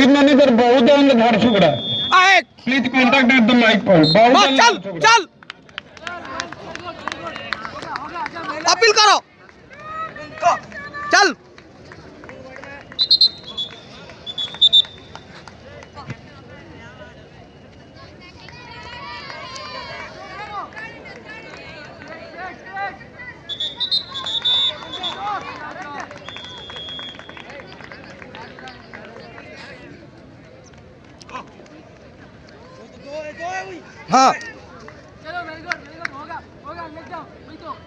Team manager बहुदल Jharsuguda please contact at the mic point. चल चल अपील करो चल। हाँ चलो वेरी गुड होगा लेट जाओ वही तो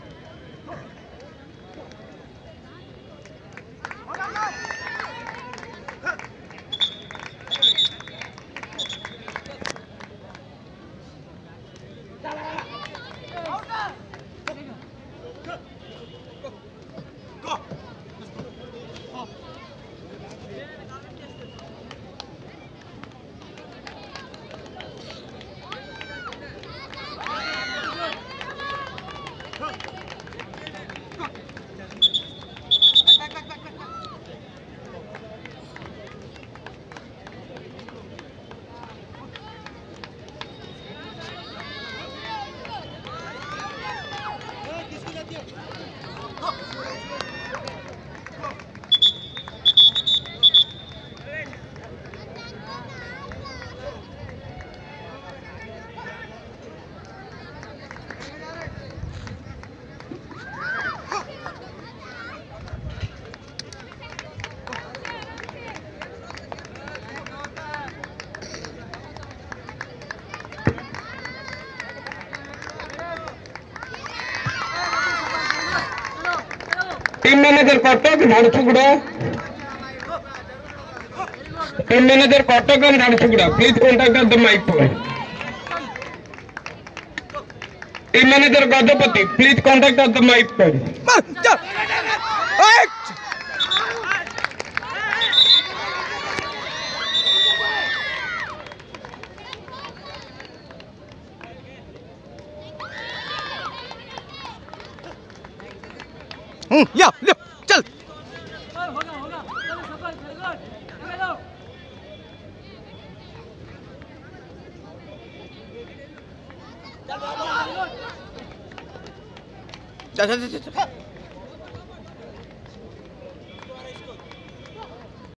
team manager Cuttack Jharsuguda team manager Cuttack and Jharsuguda please contact at the mic point. Team manager Gajapati please contact at the mic point. या चल होगा चलो सफल वेरी गुड चलो चल चल चल